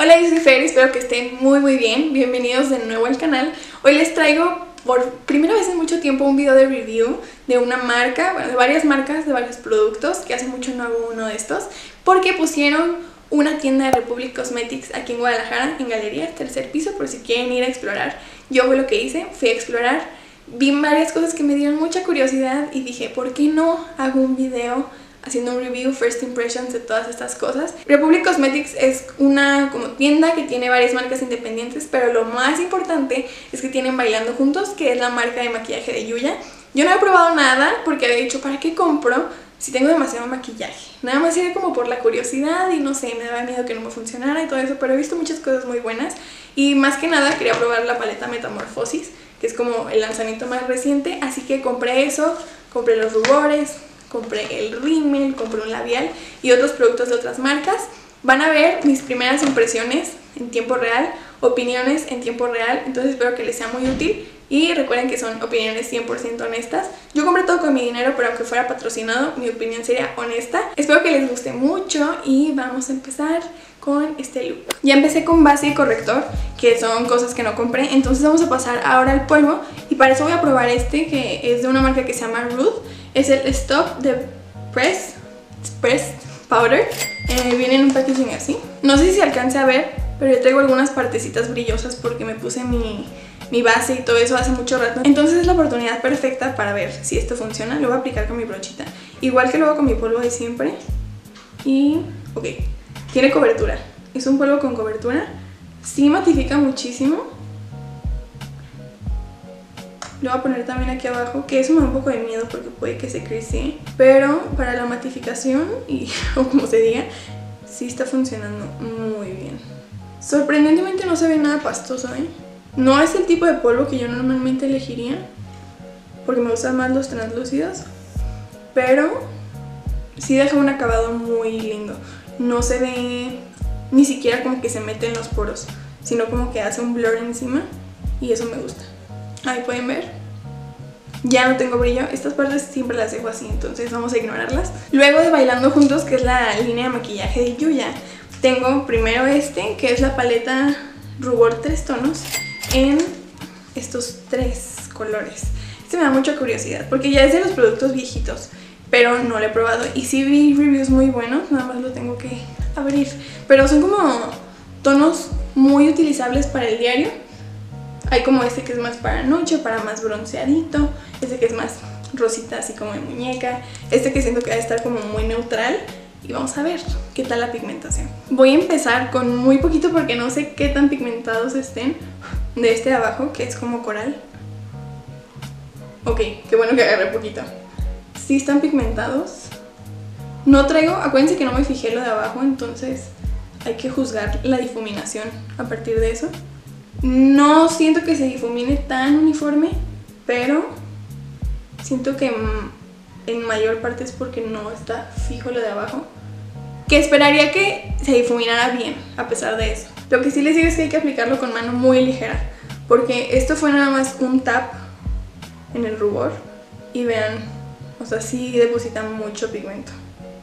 Hola, yo soy Fer, espero que estén muy bien. Bienvenidos de nuevo al canal. Hoy les traigo por primera vez en mucho tiempo un video de review de una marca, bueno, de varias marcas, de varios productos, que hace mucho no hago uno de estos, porque pusieron una tienda de Republic Cosmetics aquí en Guadalajara, en Galerías, tercer piso, por si quieren ir a explorar. Yo fue lo que hice, fui a explorar, vi varias cosas que me dieron mucha curiosidad y dije, ¿por qué no hago un video haciendo un review, first impressions de todas estas cosas? Republic Cosmetics es una como tienda que tiene varias marcas independientes, pero lo más importante es que tienen Bailando Juntos, que es la marca de maquillaje de Yuya. Yo no he probado nada porque había dicho, ¿para qué compro si tengo demasiado maquillaje? Nada más era como por la curiosidad y no sé, me daba miedo que no me funcionara y todo eso, pero he visto muchas cosas muy buenas y más que nada quería probar la paleta Metamorphosis, que es como el lanzamiento más reciente, así que compré eso, compré los rubores, compré el rímel, compré un labial y otros productos de otras marcas. Van a ver mis primeras impresiones en tiempo real, opiniones en tiempo real, entonces espero que les sea muy útil y recuerden que son opiniones 100% honestas. Yo compré todo con mi dinero, pero aunque fuera patrocinado, mi opinión sería honesta. Espero que les guste mucho y vamos a empezar con este look. Ya empecé con base y corrector, que son cosas que no compré, entonces vamos a pasar ahora al polvo y para eso voy a probar este, que es de una marca que se llama Ruth. Es el Stop de Pressed Powder. Viene en un packaging así. No sé si se alcance a ver, pero yo traigo algunas partecitas brillosas porque me puse mi base y todo eso hace mucho rato. Entonces es la oportunidad perfecta para ver si esto funciona. Lo voy a aplicar con mi brochita, igual que lo hago con mi polvo de siempre. Y ok, tiene cobertura. Es un polvo con cobertura. Sí matifica muchísimo. Lo voy a poner también aquí abajo, que eso me da un poco de miedo porque puede que se crece, pero para la matificación y o como se diga, sí está funcionando muy bien. Sorprendentemente no se ve nada pastoso, ¿eh? No es el tipo de polvo que yo normalmente elegiría, porque me gustan más los translúcidos, pero sí deja un acabado muy lindo. No se ve ni siquiera como que se mete en los poros, sino como que hace un blur encima y eso me gusta. Ahí pueden ver, ya no tengo brillo, estas partes siempre las dejo así, entonces vamos a ignorarlas. Luego de Bailando Juntos, que es la línea de maquillaje de Yuya, tengo primero este, que es la paleta Rubor 3 tonos en estos 3 colores. Este me da mucha curiosidad porque ya es de los productos viejitos, pero no lo he probado y sí vi reviews muy buenos, nada más lo tengo que abrir. Pero son como tonos muy utilizables para el diario. Hay como este que es más para noche, para más bronceadito. Este que es más rosita, así como de muñeca. Este que siento que va a estar como muy neutral. Y vamos a ver qué tal la pigmentación. Voy a empezar con muy poquito porque no sé qué tan pigmentados estén. De este de abajo, que es como coral. Ok, qué bueno que agarré poquito. Sí están pigmentados. No traigo, acuérdense que no me fijé lo de abajo, entonces hay que juzgar la difuminación a partir de eso. No siento que se difumine tan uniforme, pero siento que en mayor parte es porque no está fijo lo de abajo, que esperaría que se difuminara bien a pesar de eso. Lo que sí les digo es que hay que aplicarlo con mano muy ligera, porque esto fue nada más un tap en el rubor y vean, o sea, sí depositan mucho pigmento.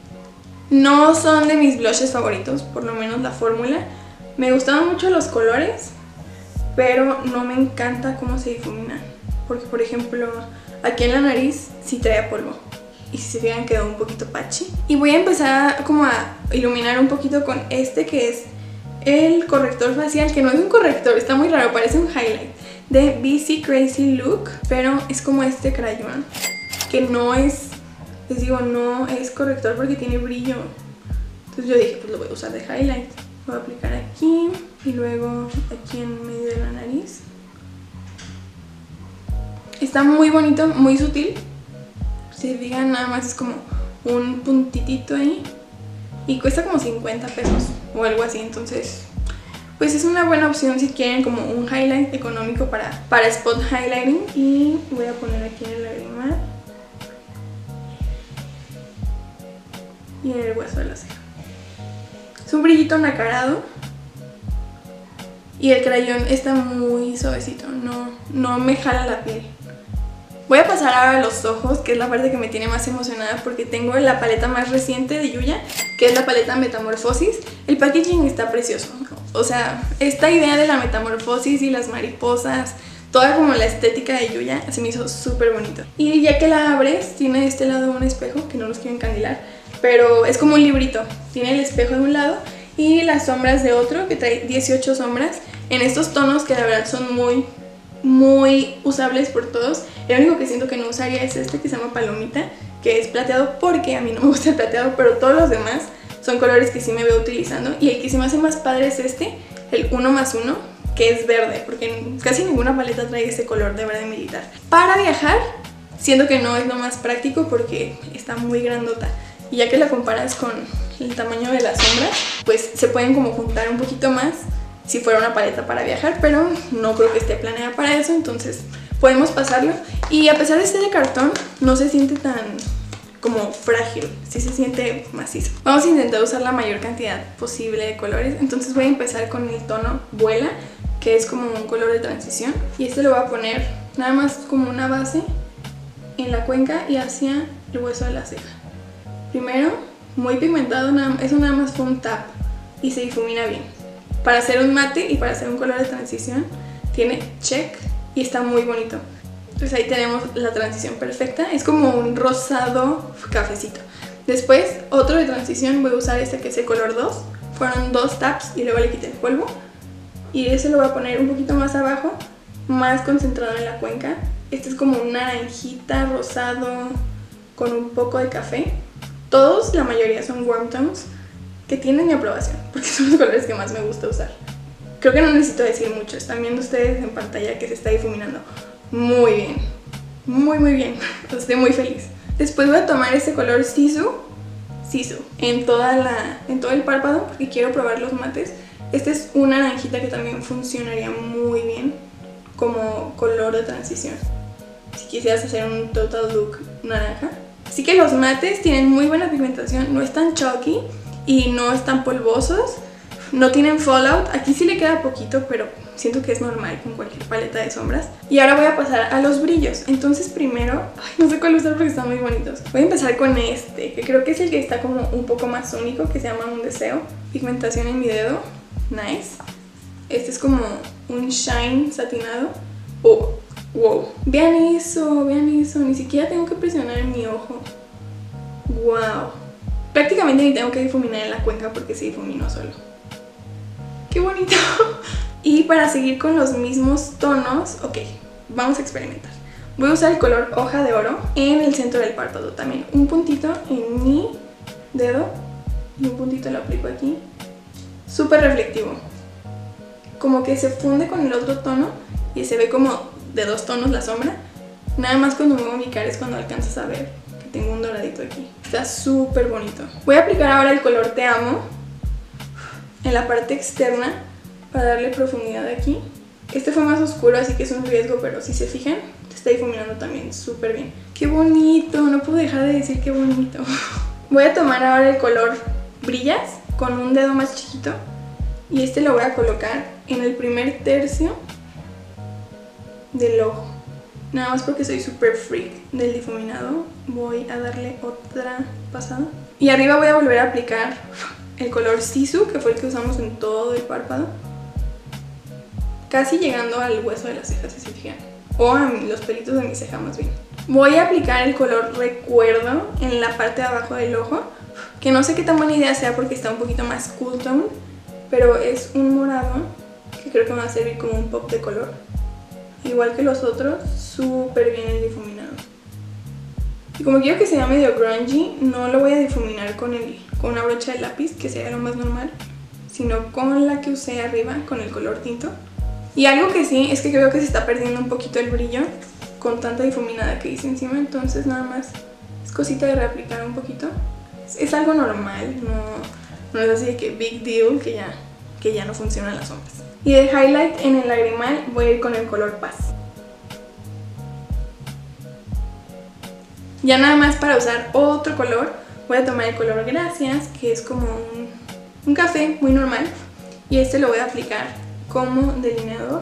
No son de mis blushes favoritos, por lo menos la fórmula. Me gustaban mucho los colores, pero no me encanta cómo se difumina, porque por ejemplo aquí en la nariz sí traía polvo y si se fijan quedó un poquito patchy. Y voy a empezar como a iluminar un poquito con este que es el corrector facial, que no es un corrector, está muy raro, parece un highlight, de BC Crazy Look, pero es como este crayón que no es, les digo, no es corrector porque tiene brillo. Entonces yo dije, pues lo voy a usar de highlight. Voy a aplicar aquí y luego aquí en medio de la nariz. Está muy bonito, muy sutil. Si se fijan, nada más es como un puntitito ahí. Y cuesta como 50 pesos o algo así, entonces pues es una buena opción si quieren como un highlight económico para spot highlighting. Y voy a poner aquí en el lagrimal y en el hueso de la ceja. Es un brillito nacarado y el crayón está muy suavecito, no me jala la piel. Voy a pasar ahora a los ojos, que es la parte que me tiene más emocionada porque tengo la paleta más reciente de Yuya, que es la paleta Metamorphosis. El packaging está precioso, O sea, esta idea de la metamorfosis y las mariposas, toda como la estética de Yuya, se me hizo súper bonito. Y ya que la abres, tiene de este lado un espejo, que no los quiero encandilar, pero es como un librito. Tiene el espejo de un lado y las sombras de otro, que trae 18 sombras, en estos tonos que la verdad son muy usables por todos. El único que siento que no usaría es este, que se llama Palomita, que es plateado, porque a mí no me gusta el plateado, pero todos los demás son colores que sí me veo utilizando. Y el que se me hace más padre es este, el 1+1, que es verde, porque casi ninguna paleta trae ese color de verde militar. Para viajar, siento que no es lo más práctico porque está muy grandota. Y ya que la comparas con el tamaño de las sombras, pues se pueden como juntar un poquito más si fuera una paleta para viajar, pero no creo que esté planeada para eso, entonces podemos pasarlo. Y a pesar de ser de cartón, no se siente tan como frágil, sí se siente macizo. Vamos a intentar usar la mayor cantidad posible de colores, entonces voy a empezar con el tono Vuela, que es como un color de transición, y este lo voy a poner nada más como una base en la cuenca y hacia el hueso de la ceja. Primero, muy pigmentado, eso nada más fue un tap y se difumina bien. Para hacer un mate y para hacer un color de transición tiene check y está muy bonito. Entonces ahí tenemos la transición perfecta, es como un rosado cafecito. Después otro de transición, voy a usar este que es el color 2, fueron 2 taps y luego le quité el polvo. Y ese lo voy a poner un poquito más abajo, más concentrado en la cuenca. Este es como un naranjita rosado con un poco de café. Todos, la mayoría son warm tones, que tienen mi aprobación, porque son los colores que más me gusta usar. Creo que no necesito decir mucho, están viendo ustedes en pantalla que se está difuminando muy bien, muy bien, estoy muy feliz. Después voy a tomar este color Sisu en todo el párpado, porque quiero probar los mates. Este es una naranjita que también funcionaría muy bien como color de transición, si quisieras hacer un total look naranja. Así que los mates tienen muy buena pigmentación, no están chalky y no están polvosos, no tienen fallout. Aquí sí le queda poquito, pero siento que es normal con cualquier paleta de sombras. Y ahora voy a pasar a los brillos. Entonces primero, no sé cuál usar porque están muy bonitos. Voy a empezar con este, que creo que es el que está como un poco más único, que se llama Un Deseo. Pigmentación en mi dedo, nice. Este es como un shine satinado. Oh, wow. Vean eso, ni siquiera tengo que presionar en mi ojo. Wow. Prácticamente ni tengo que difuminar en la cuenca porque se difuminó solo. ¡Qué bonito! Y para seguir con los mismos tonos, ok, vamos a experimentar. Voy a usar el color Hoja de Oro en el centro del párpado también. Un puntito en mi dedo y un puntito lo aplico aquí. Súper reflectivo. Como que se funde con el otro tono y se ve como de 2 tonos la sombra. Nada más cuando muevo mi cara es cuando alcanzas a ver que tengo un doradito aquí. Está súper bonito. Voy a aplicar ahora el color Te Amo en la parte externa para darle profundidad aquí. Este fue más oscuro, así que es un riesgo, pero si se fijan, se está difuminando también súper bien. ¡Qué bonito! No puedo dejar de decir qué bonito. Voy a tomar ahora el color Brillas con un dedo más chiquito y este lo voy a colocar en el primer tercio del ojo. Nada más porque soy súper freak del difuminado, voy a darle otra pasada. Y arriba voy a volver a aplicar el color Sisu, que fue el que usamos en todo el párpado, casi llegando al hueso de las cejas, si se fijan, o a los pelitos de mi ceja más bien. Voy a aplicar el color Recuerdo en la parte de abajo del ojo, que no sé qué tan buena idea sea porque está un poquito más cool tone, pero es un morado que creo que me va a servir como un pop de color. Igual que los otros, súper bien el difuminado. Y como quiero que sea medio grungy, no lo voy a difuminar con una brocha de lápiz, que sea lo más normal, sino con la que usé arriba, con el color tinto. Y algo que sí, es que creo que se está perdiendo un poquito el brillo con tanta difuminada que hice encima, entonces nada más es cosita de reaplicar un poquito. Es algo normal, no es así de que big deal, que ya no funcionan las sombras. Y de highlight en el lagrimal voy a ir con el color Paz. Ya nada más para usar otro color, voy a tomar el color Gracias, que es como un café muy normal, y este lo voy a aplicar como delineador.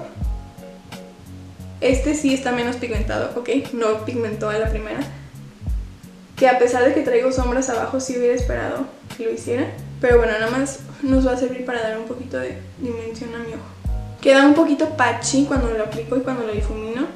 Este sí está menos pigmentado, ok, no pigmentó a la primera, que a pesar de que traigo sombras abajo sí hubiera esperado que lo hiciera, pero bueno, nada más nos va a servir para dar un poquito de dimensión a mi ojo. Queda un poquito patchy cuando lo aplico y cuando lo difumino,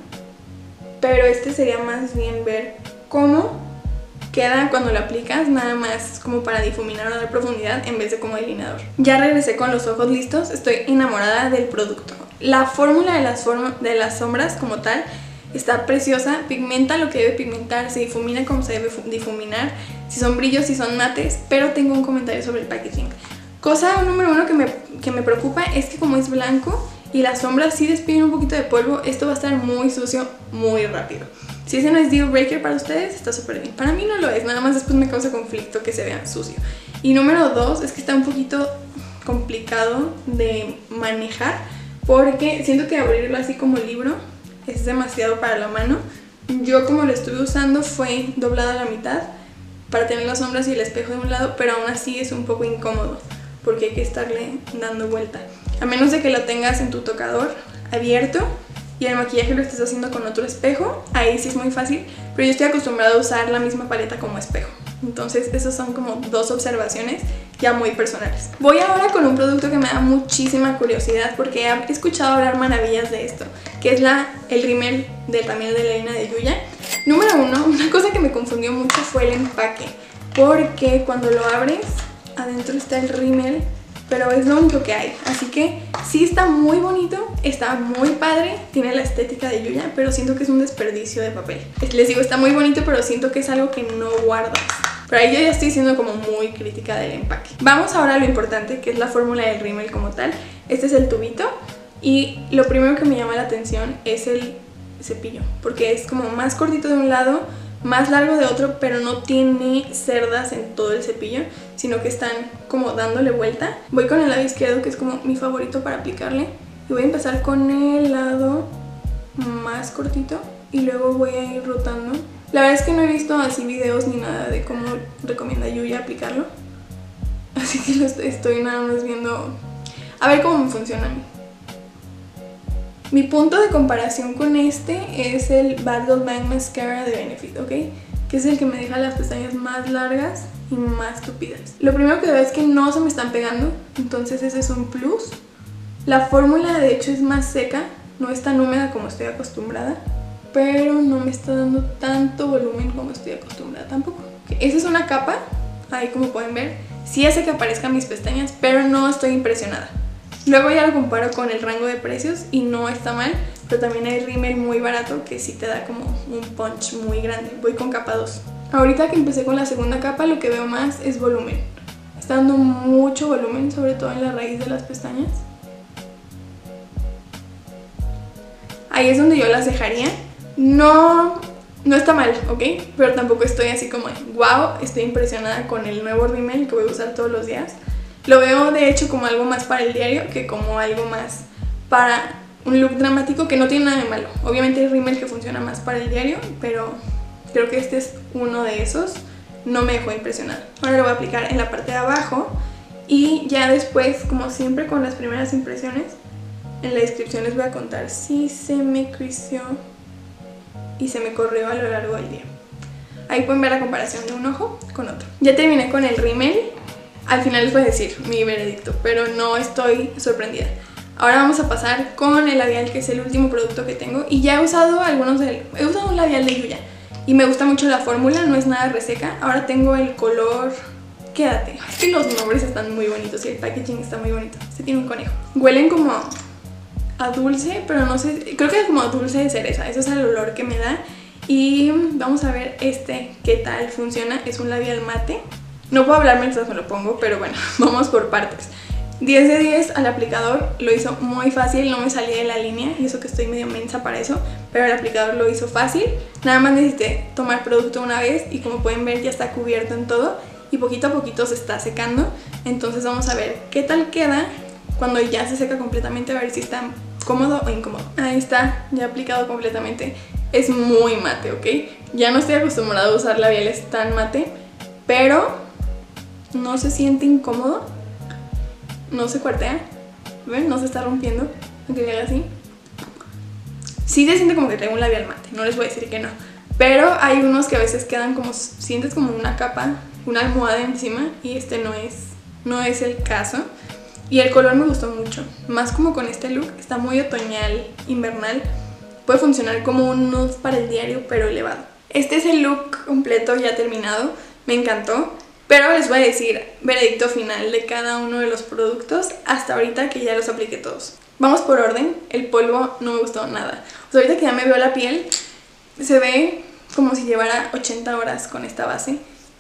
pero este sería más bien ver cómo queda cuando lo aplicas, nada más como para difuminar o dar profundidad en vez de como delineador. Ya regresé con los ojos listos, estoy enamorada del producto. La fórmula de las sombras como tal está preciosa, pigmenta lo que debe pigmentar, se difumina como se debe difuminar, si son brillos, si son mates, pero tengo un comentario sobre el packaging. Cosa número uno que me preocupa es que como es blanco y las sombras sí despiden un poquito de polvo, esto va a estar muy sucio muy rápido. Si ese no es deal breaker para ustedes, está súper bien. Para mí no lo es, nada más después me causa conflicto que se vea sucio. Y número dos es que está un poquito complicado de manejar porque siento que abrirlo así como libro es demasiado para la mano. Yo como lo estuve usando fue doblado a la mitad para tener las sombras y el espejo de un lado, pero aún así es un poco incómodo porque hay que estarle dando vuelta. A menos de que lo tengas en tu tocador abierto y el maquillaje lo estés haciendo con otro espejo, ahí sí es muy fácil, pero yo estoy acostumbrada a usar la misma paleta como espejo. Entonces esas son como dos observaciones ya muy personales. Voy ahora con un producto que me da muchísima curiosidad porque he escuchado hablar maravillas de esto, que es el rímel también de la línea de Yuya. Número uno, una cosa que me confundió mucho fue el empaque, porque cuando lo abres, adentro está el rímel, pero es lo único que hay. Así que sí está muy bonito, está muy padre, tiene la estética de Yuya, pero siento que es un desperdicio de papel. Les digo, está muy bonito, pero siento que es algo que no guardas. Pero ahí yo ya estoy siendo como muy crítica del empaque. Vamos ahora a lo importante, que es la fórmula del rímel como tal. Este es el tubito y lo primero que me llama la atención es el cepillo, porque es como más cortito de un lado, más largo de otro, pero no tiene cerdas en todo el cepillo, sino que están como dándole vuelta. Voy con el lado izquierdo, que es como mi favorito para aplicarle, y voy a empezar con el lado más cortito y luego voy a ir rotando. La verdad es que no he visto así videos ni nada de cómo recomienda Yuya aplicarlo, así que lo estoy nada más viendo a ver cómo me funciona a mí. Mi punto de comparación con este es el Bad Girl Bang Mascara de Benefit, ¿ok? Que es el que me deja las pestañas más largas y más tupidas. Lo primero que veo es que no se me están pegando, entonces ese es un plus. La fórmula de hecho es más seca, no es tan húmeda como estoy acostumbrada, pero no me está dando tanto volumen como estoy acostumbrada tampoco. Okay, esa es una capa, ahí como pueden ver, sí hace que aparezcan mis pestañas, pero no estoy impresionada. Luego ya lo comparo con el rango de precios y no está mal, pero también hay rímel muy barato que sí te da como un punch muy grande. Voy con capa 2. Ahorita que empecé con la segunda capa lo que veo más es volumen. Está dando mucho volumen, sobre todo en la raíz de las pestañas. Ahí es donde yo las dejaría. No está mal, ¿ok? Pero tampoco estoy así como, wow, estoy impresionada con el nuevo rímel que voy a usar todos los días. Lo veo de hecho como algo más para el diario que como algo más para un look dramático, que no tiene nada de malo. Obviamente hay rímel que funciona más para el diario, pero creo que este es uno de esos. No me dejó impresionada. Ahora lo voy a aplicar en la parte de abajo y ya después, como siempre con las primeras impresiones, en la descripción les voy a contar si se me creció y se me corrió a lo largo del día. Ahí pueden ver la comparación de un ojo con otro. Ya terminé con el rímel. Al final les voy a decir mi veredicto, pero no estoy sorprendida. Ahora vamos a pasar con el labial, que es el último producto que tengo. Y ya he usado he usado un labial de Yuya y me gusta mucho la fórmula, no es nada reseca. Ahora tengo el color Quédate. Es que los nombres están muy bonitos y el packaging está muy bonito. Este tiene un conejo. Huelen como a dulce, pero no sé, creo que es como a dulce de cereza. Ese es el olor que me da. Y vamos a ver qué tal funciona. Es un labial mate. No puedo hablar mientras me lo pongo, pero bueno, vamos por partes. 10 de 10 al aplicador, lo hizo muy fácil, no me salía de la línea y eso que estoy medio mensa para eso, pero el aplicador lo hizo fácil. Nada más necesité tomar producto una vez y como pueden ver ya está cubierto en todo y poquito a poquito se está secando. Entonces vamos a ver qué tal queda cuando ya se seca completamente, a ver si está cómodo o incómodo. Ahí está, ya aplicado completamente. Es muy mate, ¿ok? Ya no estoy acostumbrada a usar labiales tan mate, pero no se siente incómodo, no se cuartea, ¿ven? No se está rompiendo, aunque le haga así. Sí se siente como que traigo un labial mate, no les voy a decir que no, pero hay unos que a veces quedan como, sientes como una capa, una almohada encima y este no es no es el caso. Y el color me gustó mucho, más como con este look, está muy otoñal, invernal. Puede funcionar como un nude para el diario, pero elevado. Este es el look completo ya terminado, me encantó. Pero les voy a decir veredicto final de cada uno de los productos hasta ahorita que ya los apliqué todos. Vamos por orden, el polvo no me gustó nada. O sea, ahorita que ya me veo la piel, se ve como si llevara 80 horas con esta base.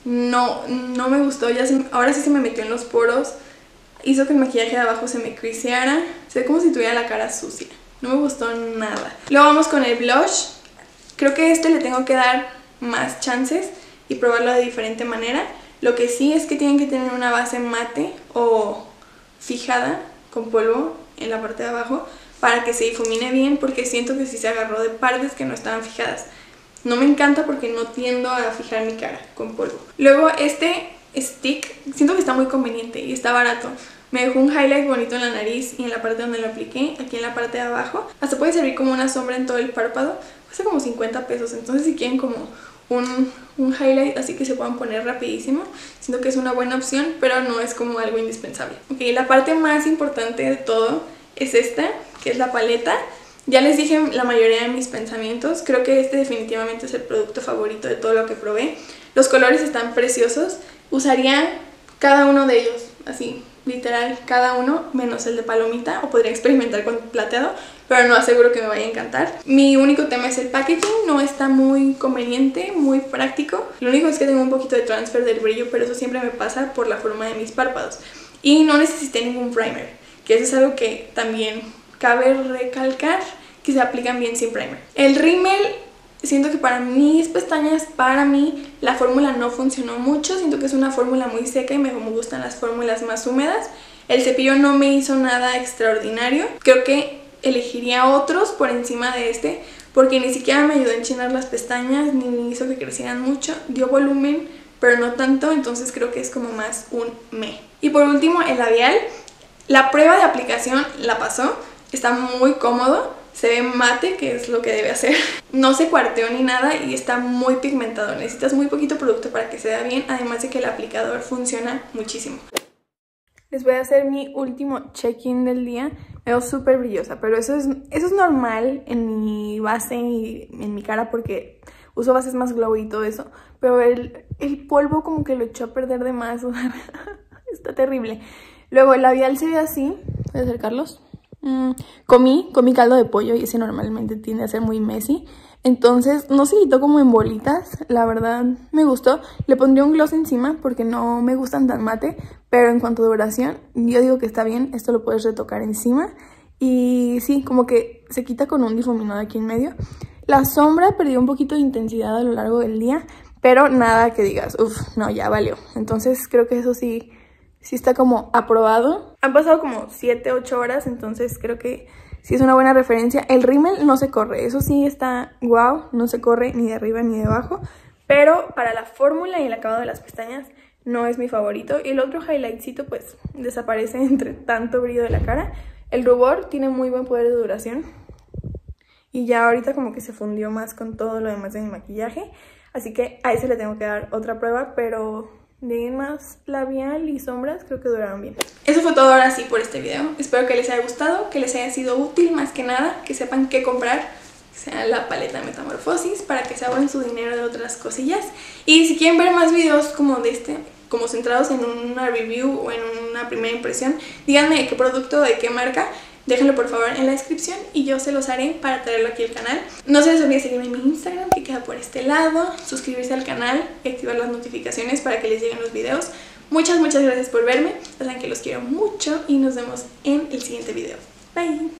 No me gustó, ahora sí se me metió en los poros. Hizo que el maquillaje de abajo se me criseara. Se ve como si tuviera la cara sucia. No me gustó nada. Luego vamos con el blush. Creo que este le tengo que dar más chances y probarlo de diferente manera. Lo que sí es que tienen que tener una base mate o fijada con polvo en la parte de abajo para que se difumine bien, porque siento que sí se agarró de partes que no estaban fijadas. No me encanta porque no tiendo a fijar mi cara con polvo. Luego este stick, siento que está muy conveniente y está barato. Me dejó un highlight bonito en la nariz y en la parte donde lo apliqué, aquí en la parte de abajo. Hasta puede servir como una sombra en todo el párpado. Cuesta como 50 pesos, entonces si quieren como un highlight así que se puedan poner rapidísimo, siento que es una buena opción, pero no es como algo indispensable. Ok, la parte más importante de todo es esta, que es la paleta. Ya les dije la mayoría de mis pensamientos. Creo que este definitivamente es el producto favorito de todo lo que probé. Los colores están preciosos. Usaría cada uno de ellos, así, literal, cada uno, menos el de palomita, o podría experimentar con plateado, pero no aseguro que me vaya a encantar. Mi único tema es el packaging, no está muy conveniente, muy práctico. Lo único es que tengo un poquito de transfer del brillo, pero eso siempre me pasa por la forma de mis párpados. Y no necesité ningún primer, que eso es algo que también cabe recalcar, que se aplican bien sin primer. El rímel, siento que para mis pestañas, para mí, la fórmula no funcionó mucho. Siento que es una fórmula muy seca y me gustan las fórmulas más húmedas. El cepillo no me hizo nada extraordinario. Creo que elegiría otros por encima de este, porque ni siquiera me ayudó a enchinar las pestañas, ni hizo que crecieran mucho. Dio volumen, pero no tanto, entonces creo que es como más un me. Y por último, el labial. La prueba de aplicación la pasó, está muy cómodo. Se ve mate, que es lo que debe hacer. No se cuarteó ni nada y está muy pigmentado. Necesitas muy poquito producto para que se vea bien, además de que el aplicador funciona muchísimo. Les voy a hacer mi último check-in del día. Me veo súper brillosa, pero eso es normal en mi base y en mi cara porque uso bases más glow y todo eso. Pero el polvo como que lo echó a perder de más. Está terrible. Luego el labial se ve así. Voy a acercarlos. Comí caldo de pollo y ese normalmente tiende a ser muy messy. Entonces no se quitó como en bolitas. La verdad me gustó. Le pondría un gloss encima porque no me gustan tan mate. Pero en cuanto a duración, yo digo que está bien. Esto lo puedes retocar encima. Y sí, como que se quita con un difuminado aquí en medio. La sombra perdió un poquito de intensidad a lo largo del día, pero nada que digas, uff, no, ya valió. Entonces creo que eso sí está como aprobado. Han pasado como 7-8 horas, entonces creo que sí es una buena referencia. El rímel no se corre, eso sí está wow, no se corre ni de arriba ni de abajo. Pero para la fórmula y el acabado de las pestañas no es mi favorito. Y el otro highlightcito pues desaparece entre tanto brillo de la cara. El rubor tiene muy buen poder de duración. Y ya ahorita como que se fundió más con todo lo demás de mi maquillaje. Así que a ese le tengo que dar otra prueba, pero de más labial y sombras creo que duraron bien. Eso fue todo ahora sí por este video. Espero que les haya gustado, que les haya sido útil más que nada, que sepan qué comprar, que sea la paleta Metamorfosis, para que se ahorren su dinero de otras cosillas. Y si quieren ver más videos como de este, como centrados en una review o en una primera impresión, díganme de qué producto, de qué marca. Déjenlo por favor en la descripción y yo se los haré para traerlo aquí al canal. No se les olvide seguirme en mi Instagram, que queda por este lado, suscribirse al canal y activar las notificaciones para que les lleguen los videos. Muchas gracias por verme, ya saben que los quiero mucho y nos vemos en el siguiente video. Bye.